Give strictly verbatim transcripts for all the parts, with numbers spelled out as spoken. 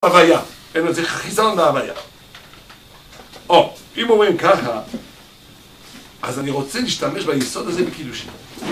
הוויה, אין לזה חיסרון בהוויה. או, אם אומרים ככה, אז אני רוצה להשתמש ביסוד הזה בקידושים.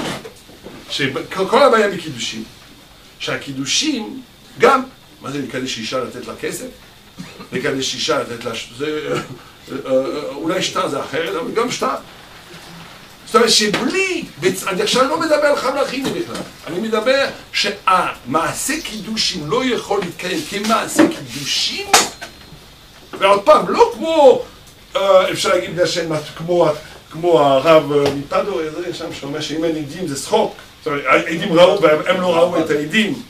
שכל הוויה בקידושים, שהקידושים גם, מה זה לקדש אישה לתת לה כסף? לקדש אישה לתת לה... זה, אולי שטר זה אחרת, אבל גם שטר. זאת אומרת שבלי, אני עכשיו לא מדבר על חמלכים בכלל, אני מדבר שהמעשה קידושים לא יכול להתקיים כמעשה קידושים, ועוד פעם, לא כמו, אפשר להגיד לשם, כמו, כמו הרב מפדו, זה שם שאומר שאם אין עדים זה שחוק, זאת אומרת, העדים ראו והם לא ראו את העדים.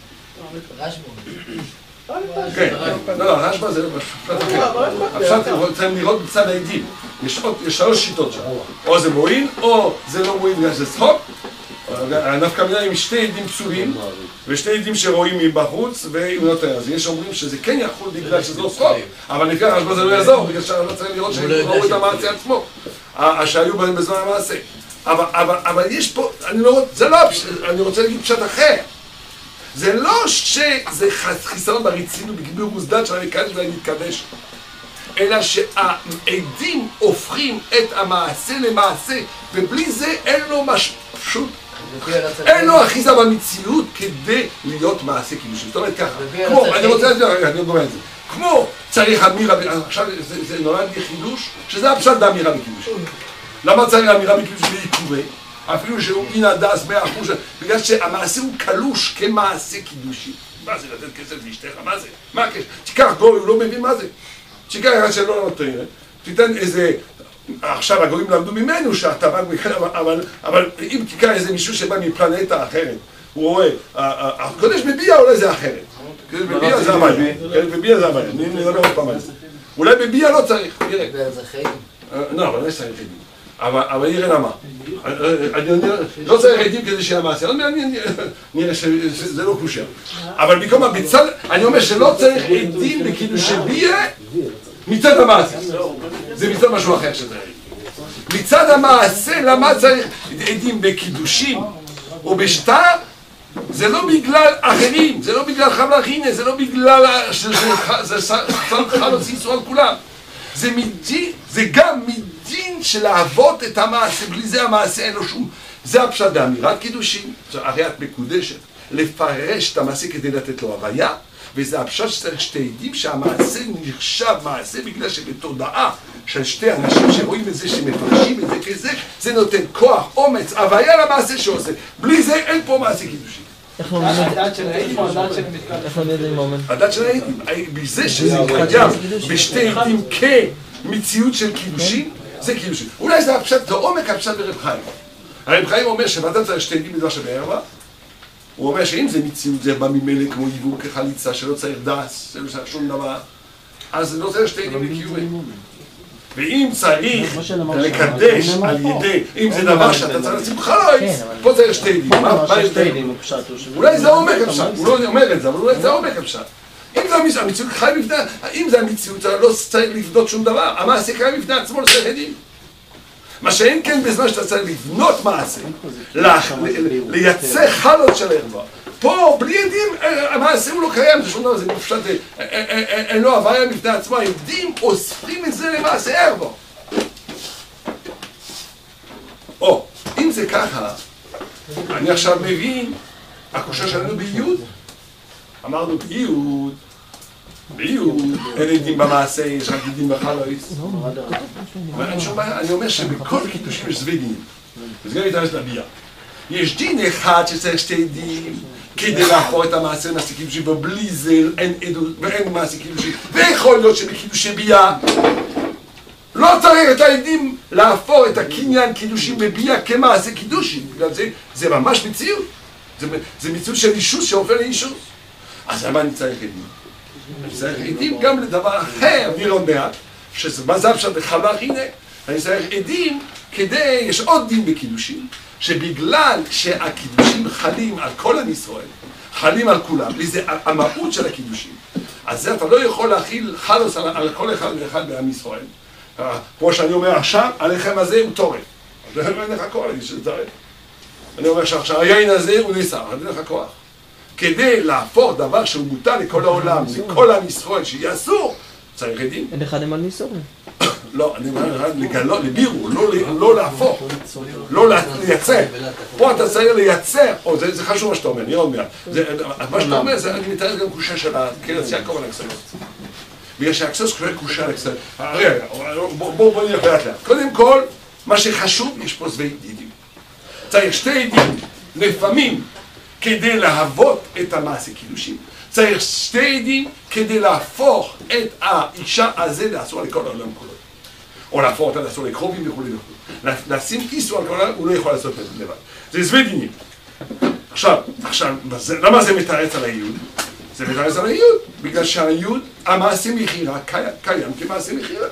כן, לא, לא, רשב"א זה לא פשוט, עכשיו צריכים לראות בצד העדים, יש שלוש שיטות שם, או זה מועיל, או זה לא מועיל בגלל שזה צחוק, הנפקא מינה עם שתי עדים פסולים, ושתי עדים שרואים מבחוץ, ואם לא תראה, אז יש אומרים שזה כן יכול בגלל שזה לא צחוק, אבל נקרא רשב"א זה לא יעזור, בגלל שאני לא צריך לראות שהם ראו את המעשה עצמו, שהיו בהם בזמן המעשה, אבל יש פה, אני לא רוצה, זה לא, אני רוצה להגיד פשט אחר, זה לא שזה חיסרון ברצינות בגביר מוסדת של המקדש והמתקדש, אלא שהעדים הופכים את המעשה למעשה, ובלי זה אין לו משהו, פשוט, אין לו אחיזה במציאות כדי להיות מעשה קידושים. זאת אומרת ככה, כמו, אני רוצה להגיד, אני אומר את זה, כמו צריך אמירה, עכשיו זה נולד לי חידוש, שזה הפשט באמירה בקידושים. למה צריך אמירה בקידושים לעיכובי? אפילו שהוא אין הדס מאה אחוז, בגלל שהמעשה הוא קלוש כמעשה קידושי. מה זה לתת כסף לאשתך? מה זה? מה הקשר? תיקח גוי, הוא לא מבין מה זה. תיקח אחד שלא נותן, תיתן איזה... עכשיו הגויים למדו ממנו שהטבק מכאן, אבל, אבל אם תיקח איזה מישהו שבא מפלנטה אחרת, הוא רואה, הקודש בביאה אולי זה אחרת. בביאה זה הבעיה. בביאה זה הבעיה. אני נדבר עוד פעם על זה. אולי בביאה לא צריך, תראה. זה חיים? לא, אבל לא צריך חיים. אבל יראה למה, לא צריך עדים כדי שיהיה מעשה, נראה שזה לא קושר, אבל במקום הבצד, אני אומר שלא צריך עדים בקידושי ביאה מצד המעשה, זה מצד משהו אחר שזה עדים. מצד המעשה, למה צריך עדים בקידושים או בשטר? זה לא בגלל אחרים, זה לא בגלל חמלכים, זה לא בגלל שזה חלוץ איסור על כולם, זה גם מדין של לעבוד את המעשה, בלי זה המעשה אין לו שום, זה הפשט באמירת קידושים, הרי את מקודשת, לפרש את המעשה כדי לתת לו הוויה, וזה הפשט שצריך שתי עדים שהמעשה נחשב מעשה בגלל שבתודעה של שתי אנשים שרואים את זה, שמפרשים את זה כזה, זה נותן כוח, אומץ, הוויה למעשה שעושה, בלי זה אין פה מעשה קידושים. הדת של העדים או הדת של המתקדש? איך לומדים מומן? הדת של העדים, בזה שזה קיים בשתי עדים כמציאות של קידושים, זה קידושים. אולי זה הפשט, זה עומק הפשט ברב חיים. הרב חיים אומר שבאדם צריך שתי עדים בדבר שבערבה, הוא אומר שאם זה מציאות, זה בא ממילא כמו עיבור כחליצה, שלא צריך דס, שלא צריך שום דבר, אז לא צריך שתי עדים לקיורים. ואם צריך לקדש על ידי, אם זה דבר שאתה צריך לשים חלוץ, פה צריך שתי עדים. מה יש שתי עדים? אולי זה עומק הפשט, הוא לא אומר את זה, אבל אולי זה עומק הפשט. אם זה המציאות חי בפני, אם זה המציאות, לא צריך לבנות שום דבר, המעשה קיים בפני עצמו לצריך עדים. מה שאין כן בזמן שאתה צריך לבנות מעשה, לייצר חלות של ערווה. פה, בלי עדים, המעשה הוא לא קיים, זה שום דבר, זה מופשט, אין לו הוויה בפני עצמו, העדים אוספים את זה למעשה ערווה. או, אם זה ככה, אני עכשיו מבין, הקושה שלנו ביוד, אמרנו ביוד, ביוד, אין עדים במעשה, יש רק עדים בחלויס. אני אומר שבכל קידושים יש זווה דינים, וזה גם יתרס לביאה. יש דין אחד שצריך שתי עדים כדי להפוך את המעשה למעשה קידושי, ובלי זה אין עדות ואין מעשה קידושי, ויכול להיות שבקידושי ביאה לא צריך את העדים להפוך את הקניין קידושים בביאה כמעשה קידושי, בגלל זה זה ממש מציאות, זה מציאות של אישוס שהופך לאישוס. אז למה אני צריך עדים? אני צריך עדים גם לדבר אחר, נראה עוד מעט, שזה מזל שם בחלך, הנה, אני צריך עדים כדי, יש עוד דין בקידושים, שבגלל שהקידושים חלים על כל עם ישראל, חלים על כולם, זה המהות של הקידושים, אז זה אתה לא יכול להכיל חלוס על, על כל אחד ואחד בעם ישראל. כמו שאני אומר עכשיו, הלחם הזה הוא תורן. אז אין לך כוח להגיד שזה תורן. אני אומר שעכשיו, היין הזה הוא ניסה, אבל אין לך כוח. כדי להפוך דבר שהוא מותר לכל העולם, לכל עם ישראל שיהיה אסור, צריך עדים. אין אחד הם על ניסורים. לא, אני אומר, לגלות, לבירו, לא להפוך, לא לייצר. פה אתה צריך לייצר, או זה חשוב מה שאתה אומר, נראה עוד מעט. מה שאתה אומר, אני מתאר גם קושה של הקרץ יעקב על הכספות. בגלל שהאקסוס קורא קושה על הכספות. רגע, בואו נלך לאט לאט. קודם כל, מה שחשוב, יש פה זווי עדים. צריך שתי עדים, לפעמים, כדי להוות את המעשה קידושים. צריך שתי עדים כדי להפוך את האישה הזה לאסור לכל העולם כולו. או להפוך אותה לאסור לקרובים וכו' וכו'. לשים איסור על כל העולם, הוא לא יכול לעשות את זה לבד. זה זווי דינים. עכשיו, עכשיו, למה זה מתארץ על היוד? זה מתארץ על היוד, בגלל שהיוד, המעשה מחירה קיים כמעשה מחירה.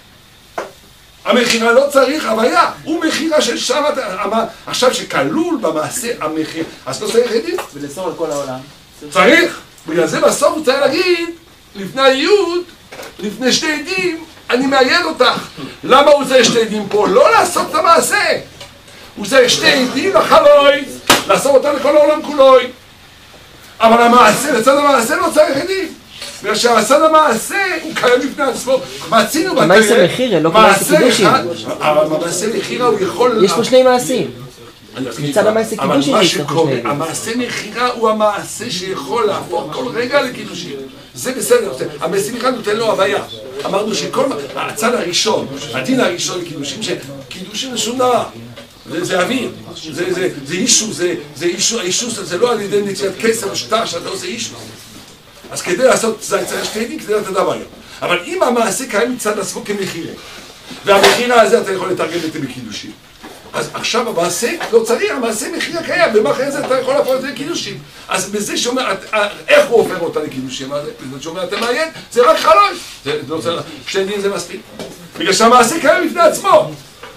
המחירה לא צריך הוויה, הוא מחירה של שם, עכשיו שכלול במעשה המחיר, אז לא צריך עדים. ולאסור על כל העולם. צריך, בגלל זה בסוף הוא צריך להגיד, לפני היוד, לפני שתי עדים, אני מאייד אותך. למה הוא צריך שתי עדים פה? לא לעשות את המעשה. הוא צריך שתי עדים לחלוי, לעשות אותה לכל העולם כולוי. אבל המעשה, לצד המעשה לא צריך עדים. בגלל שהצד המעשה הוא קיים לפני עצמו. מצינו בתראה, מעשה מחירה, לא כמעשה קידושים. אבל במעשה מחירה הוא יכול... יש פה שני מעשים. מצד המעשה קידושים יש פה שני עדים. המעשה מחירה הוא המעשה שיכול להפוך כל רגע לקידושים. זה בסדר, המעשה מחירה נותן לו הוויה. אמרנו שכל... הצד הראשון, הדין הראשון לקידושים, שקידושים זה שום דבר. זה אוויר, זה אישו, זה אישו, האישו זה לא על ידי נציאת כסר או שטר שאתה עושה אישו. אז כדי לעשות, זה צריך שתי עדים כדי לתת דבר. אבל אם המעשה קיים מצד עצמו כמחירה, והמחירה הזה אתה יכול לתרגם את זה בקידושים. אז עכשיו המעשה לא צריך, המעשה מחירה קיים, במחר זה אתה יכול להפוך את זה לקידושים. אז בזה שאומר, איך הוא הופך אותה לקידושים? בזה שאומר, אתה מעיין, זה רק חלוש. שתי עדים זה מספיק. בגלל שהמעשה קיים לפני עצמו.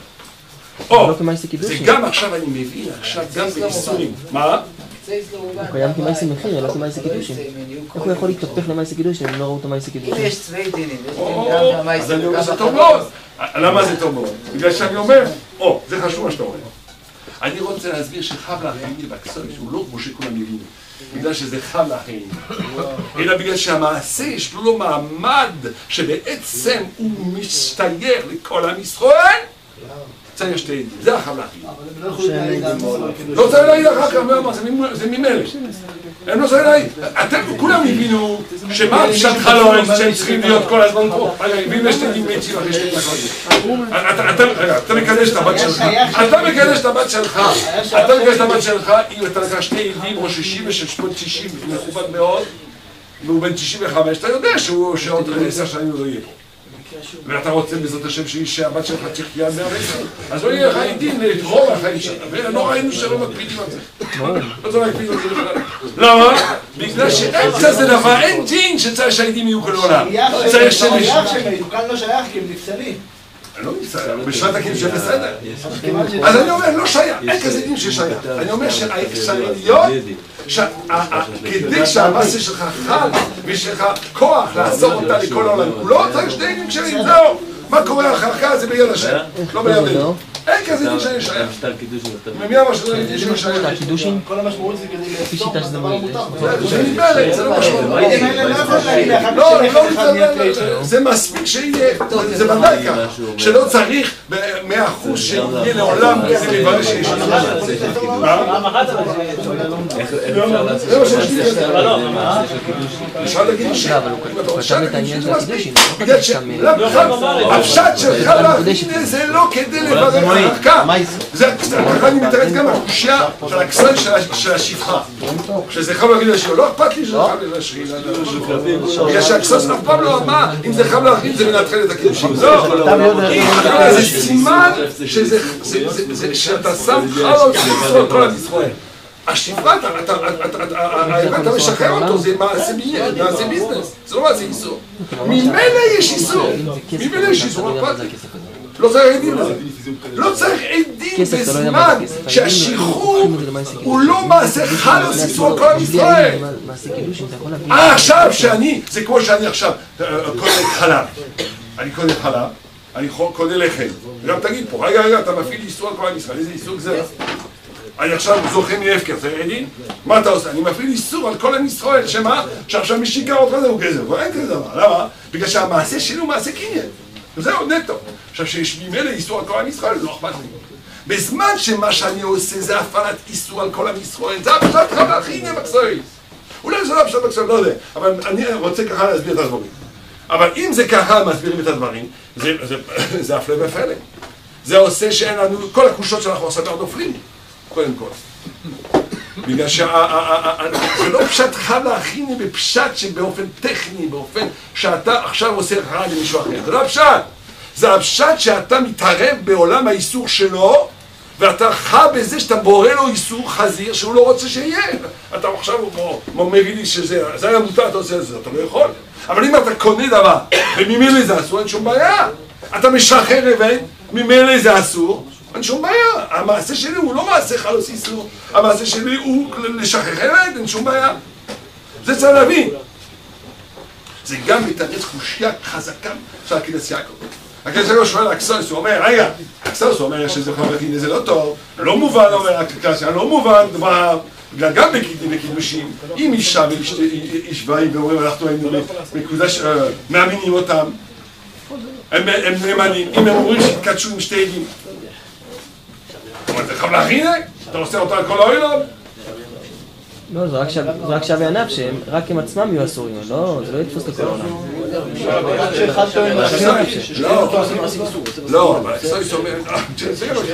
או, זה גם עכשיו אני מבין, עכשיו גם באיסורים. מה? הוא קיים כמעשה מחירה, לא כמעשה קידושים. איך הוא יכול להתהפך למעשה קידושים אם לא ראו את המעשה קידושים? אם יש צווי דינים, יש או, אז אני אומר שזה טוב מאוד. למה זה טוב מאוד? בגלל שאני אומר, או, זה חשוב מה שאתה אומר. אני רוצה להסביר שחב לאחרים בקסוי, שהוא לא כמו שכולם מבינים. בגלל שזה חב לאחרים. אלא בגלל שהמעשה יש לו מעמד שבעצם הוא מסתייר לכל עם ישראל. צריך שתי עדים, זה החב לאחרים. לא צריך להעיד אחר כך, זה ממילא. הם לא צריכים להעיד. אתם כולם הבינו שמה פשט חלום שהם צריכים להיות כל הזמן פה. הבינו שתי עדים מיצים אחרי שתי דקות. אתה מקדש את הבת שלך. אתה מקדש את הבת שלך. אתה מקדש את הבת שלך אם אתה לקח שתי עדים ראש שישים ושמונה שישים מכובד מאוד והוא בן תשעים וחמש, אתה יודע שעוד עשר שנים לא יהיה פה. ואתה רוצה בזאת השם שהבת שלך תחיה מאה ועשרים, אז לא יהיה לך עדים לתרום החיים שלך, ולא ראינו שלא מקפידים על זה. לא צריך להקפיד על זה בכלל. למה? בגלל שאין כזה דבר, אין דין שצריך שהעדים יהיו כל עולם. צריך שמש... כאן לא שייך כי הם נפסלים. לא נפסל, בשעת הקידוש בסדר. אז אני אומר, לא שייך, אין כזה דין ששייך. אני אומר שהעליון, כדי שהמעשה שלך חל ויש לך כוח לעשות אותה לכל העולם, הוא לא צריך שתי עדים כשרים, זהו. מה קורה אחר כך זה ביד השם, לא בידינו. אין כזה דין שאני שייך. ממי אמר שזה דין שאני שייך? הקידושים? כל המשמעות זה כדי לאסור את הדבר המותר. זה נדברת, זה לא משמעות. לא, אני לא מתדבר, זה מספיק שיהיה, זה ודאי ככה, שלא צריך במאה אחוז שיהיה לעולם כדי לברך שיש לי. זה מה שיש לי. אפשר להגיד ש... אבל הוא כתב את העניין של הקידושים, הפשט שלך להכין זה לא כדי לברך אחר זה ככה אני מתארת גם הקושייה של הכסל של השפחה שזה חייב להגיד לשיר, לא אכפת לי שזה חייב לשיר בגלל שהכסל אף פעם לא אמר אם זה חייב להכין זה מנתחל את הקידושים לא, זה סימן שאתה שם חלום של כל המסחורת השפחה, אתה משחרר אותו, זה מעשה ביזנס, זה לא מעשה איסור. ממילא יש איסור, ממילא יש איסור, לא אכפת לי. לא צריך עדים לזה. לא צריך עדים בזמן שהשחרור הוא לא מעשה חלוס איסור על כל עם ישראל. אה, עכשיו שאני, זה כמו שאני עכשיו קונה חלב. אני קונה חלב, אני קונה לחם. וגם תגיד פה, רגע, רגע, אתה מפעיל איסור על כל עם ישראל, איזה איסור גזרה. אני עכשיו זוכה מהפקר, זה דין? מה אתה עושה? אני מפעיל איסור על כל עם ישראל, שמה? שעכשיו משיקר אותך זהו גזר, אין כזה דבר, למה? בגלל שהמעשה שלי הוא מעשה קניין, זהו נטו. עכשיו שיש ממילא איסור על כל עם ישראל, לא אכפת לי. בזמן שמה שאני עושה זה הפעלת איסור על כל עם ישראל, זה הפשט חווה הכי עניין מקצועי. אולי זה לא הפשט מקצועי, לא יודע, אבל אני רוצה ככה להסביר את הדברים. אבל אם זה ככה מסבירים את הדברים, זה, זה, זה הפלא ופלא. זה עושה שאין לנו, כל הקושות שאנחנו עושים נופלים, קודם כל. בגלל שזה לא פשט חד להכיני בפשט שבאופן טכני, באופן שאתה עכשיו עושה רע למישהו אחר. זה לא הפשט. זה הפשט שאתה מתערב בעולם האיסור שלו, ואתה חי בזה שאתה בורא לו איסור חזיר שהוא לא רוצה שיהיה. אתה עכשיו מביא לי שזה, זה היה מותר, אתה עושה את זה, אתה לא יכול. אבל אם אתה קונה דבר, וממילא זה אסור, אין שום בעיה. אתה משחרר אבן, ממילא זה אסור, אין שום בעיה. המעשה שלי הוא לא מעשה חלוס איסור, המעשה שלי הוא לשחרר אבן, אין שום בעיה. זה צריך להבין. זה גם מתרץ חושיה חזקה של הכנס יעקב. הכנס יעקב שואל אקסוס, הוא אומר, רגע, אקסוס, הוא אומר שזה חברים, זה לא טוב, לא מובן, אומר הכנס יעקב, לא מובן דבר. גם בקידושים, אם אישה ואיש באים ואומרים אנחנו היינו מקודש, מאמינים אותם, הם נאמנים, אם הם אומרים שהתקדשו עם שתי עדים. זאת אומרת, זה חייב להכין, אתה עושה אותה על כל העולם? לא, זה רק שווה ענף שהם רק עם עצמם יהיו אסורים, לא, זה לא יתפוס את כל העולם. לא, אבל אקסויס אומר, זה לא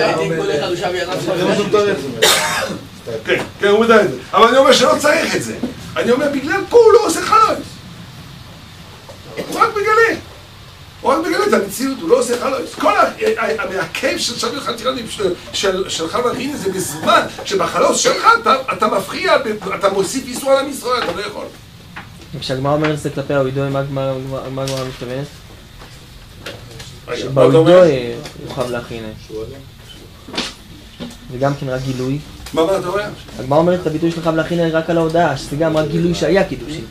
כן, כן, הוא יודע את זה. אבל אני אומר שלא צריך את זה. אני אומר, בגלל פה הוא לא עושה חלוס. הוא רק מגלה. הוא רק מגלה את המציאות, הוא לא עושה חלוס. כל המעכב של שווה חתירנים שלך והכיני זה בזמן שבחלוס שלך אתה מפריע, אתה מוסיף איסור על עם ישראל, אתה לא יכול. כשהגמרא אומרת את זה כלפי האוידוי, מה הגמרא מתכוונת? שבאוידוי הוא חייב להכיני. וגם כן רק גילוי. מה, מה אתה אומר? הגמרא אומרת את הביטוי שלך להכין רק על ההודעה, שזה גם רק גילוי שהיה קידושים.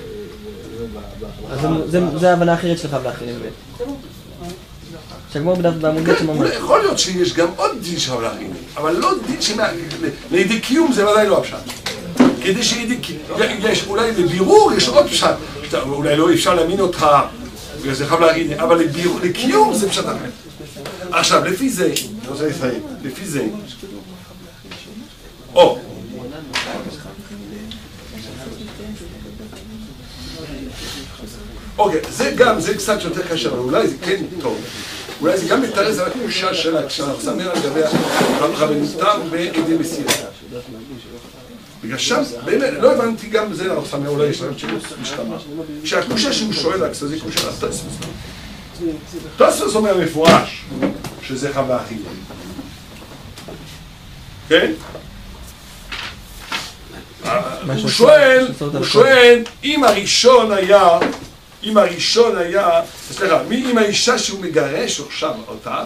אז זה ההבנה האחרת שלך להכין באמת. שהגמרא בעמוד ב' שמאמר. יכול להיות שיש גם עוד דין שלך להכין, אבל לא דין שלידי קיום זה ודאי לא הפשט. כדי שידי קיום, אולי לבירור יש עוד פשט. אולי לא אפשר להאמין אותך, וזה חייב להכין, אבל לקיום זה פשט אחר. עכשיו, לפי זה, אני רוצה לסיים, לפי זה, או, אוקיי, זה גם, זה קצת יותר קשה, אבל אולי זה כן טוב. אולי זה גם מתרס על הקושה שלה, כשאנחנו שמים על גבי רבנותם בעדי מסירה. בגלל שם, באמת, לא הבנתי גם זה, אנחנו שמים אולי יש להם שירות משתמה. שהקושה שהוא שואל עקסה, זה קושה על תוספוס. תוספוס אומר מפורש, שזה חווה הכי גדול. כן? הוא שואל, הוא שואל, אם הראשון היה, אם הראשון היה, סליחה, אם האישה שהוא מגרש עכשיו אותה,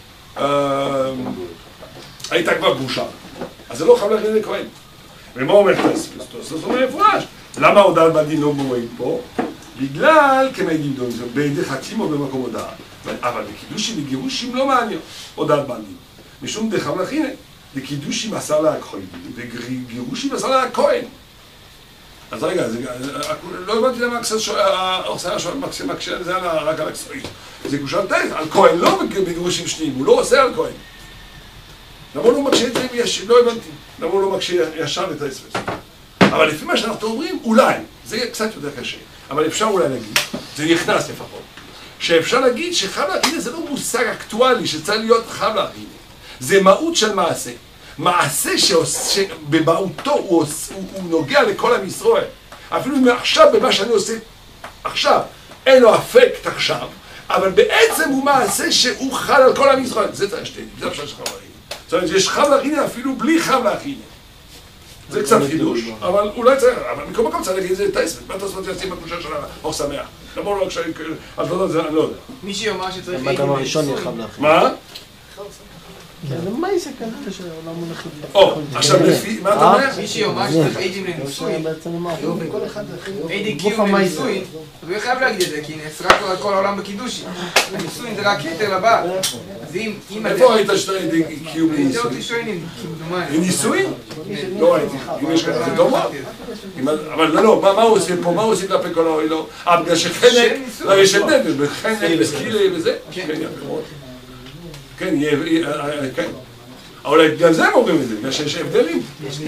הייתה כבר גרושה, אז זה לא חייב להכין לכהן. ומה אומר תוספוס? תוספוס אומר מפורש. למה הודעה בדין לא מועיל פה? בגלל כמי דין, בידי חתים או במקום הודעה. אבל בקידושים וגירושים לא מעניין הודעת בדין. משום דחב להכין. לקידושים עשה לה הכהן, וגירושים עשה לה הכהן. אז רגע, לא הבנתי למה האורסיה שואל מקשה על זה רק על הכסוית. זה קושר תאית, על כהן, לא בגירושים שניים, הוא לא עושה על כהן. למה הוא לא מקשה את זה אם יש, לא הבנתי. למה הוא לא מקשה ישר את האספס. אבל לפי מה שאנחנו אומרים, אולי, זה קצת יותר קשה. אבל אפשר אולי להגיד, זה נכנס לפחות, שאפשר להגיד שחב להכינה זה לא מושג אקטואלי שצריך להיות חב להכינה. זה מהות של מעשה. מעשה שבמהותו הוא, הוא, הוא נוגע לכל עם ישראל. אפילו אם עכשיו במה שאני עושה עכשיו, אין לו אפקט עכשיו, אבל בעצם הוא מעשה שהוא חל על כל עם ישראל. זה צריך שתיים, זה אפשר שחב להכינה. זאת אומרת, יש חב להכינה אפילו בלי חב להכינה. זה קצת חידוש, אבל אולי צריך, אבל מכל מקום צריך להגיד את זה תספת. מה תספת שיוצאים בקושה של האור שמח? למה לא כשאני, אז לא יודע, אני לא יודע. מישהי אומר שצריך... מה גם הראשון יחב להכינה? מה? זה מייסה כזה שלא מונחים. או, עכשיו לפי, מה אתה אומר? מי שיומש צריך עדים לניסוי, עדי קיום לניסוי, אז הוא חייב להגיד את זה, כי נאסרה כל העולם בקידושי. הניסוי זה רק יתר לבעל. אז אם... איפה ראית שאתה עדי קיום לניסוי? זה אותי שואלים, כמדומה. לניסוי? לא ראיתי. אם יש כזה דומה? אבל לא, מה הוא עושה פה? מה הוא עושה כלפי כל העולם? אה, בגלל שחנק, לא, יש הבדל, בחנק, בסקילה וזה? כן, כן, כן. אבל גם זה הם אומרים את זה, בגלל שיש הבדלים.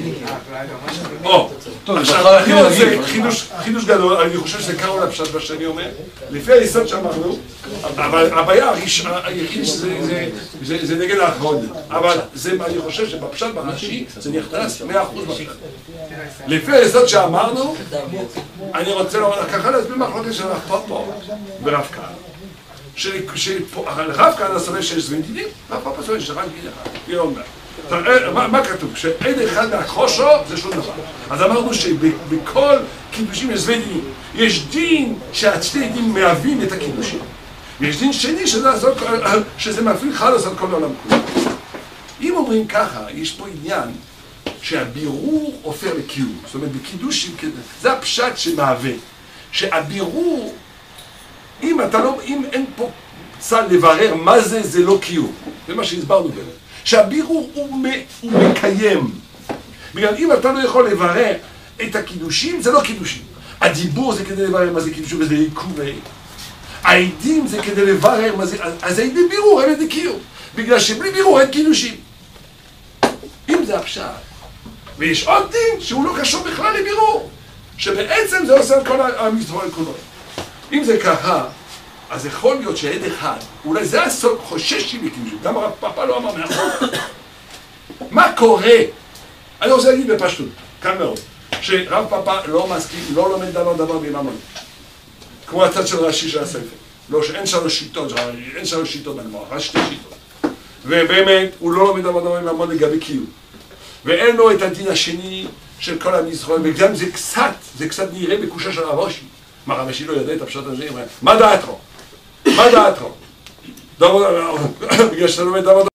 או, עכשיו, אני רוצה חידוש גדול, אני חושב שזה קרוב לפשט מה שאני אומר, לפי היסוד שאמרנו, אבל הבעיה היחיד שזה נגד האחרון, אבל אני חושב שבפשט ברש"י זה נכנס מאה אחוז בפשט. לפי היסוד שאמרנו, אני רוצה לומר ככה להסביר מחלוקת של רב פאפא ורב כהנא. רב כהנא סובר שיש זוונדידים, רב פאפא סובר שיש רק גיד אחד. מה כתוב? שעד אחד מהחושו זה שום דבר. אז אמרנו שבכל קידושים יש זוונדידים. יש דין שהשתי עדים מהווים את הקידושים. ויש דין שני שזה מפעיל חלוס על כל העולם כולו. אם אומרים ככה, יש פה עניין שהבירור הופך לקיום. זאת אומרת, בקידושים, זה הפשט שמהווה. שהבירור, אם אתה לא, אם אין פה צד לברר מה זה, זה לא קיום. זה מה שהסברנו באמת. שהבירור הוא, מ, הוא מקיים. בגלל אם אתה לא יכול לברר את הקידושים, זה לא קידושים. הדיבור זה כדי לברר מה זה קידושים, וזה עיכובי. העדים זה כדי לברר מה זה, אז העדים בירור, הם עדי קיום. בגלל שבלי בירור אין קידושים. אם זה הפשט. ויש עוד דין שהוא לא קשור בכלל לבירור. שבעצם זה עושה על כל המזרוע כולו. אם זה ככה, אז יכול להיות שעד אחד, אולי זה הסוד חושש שלי כאילו, גם הרב פאפא לא אמר מאחור. מה קורה? אני רוצה להגיד בפשטות, כאן מאוד, שרב פאפא לא מסכים, לא לומד דבר דבר בממון. כמו הצד של רש"י של הספר. לא, שאין שלוש שיטות, אין שלוש שיטות בגמרא, רק שתי שיטות. ובאמת, הוא לא לומד דבר דבר בממון לגבי קיום. ואין לו את הדין השני של כל המזרוע, וגם זה קצת, זה קצת נראה בקושה של רב אשי. מה רב אשי לא יודע את הפשט הזה? מה דעתך? מה דעתך? בגלל שאתה לומד דבר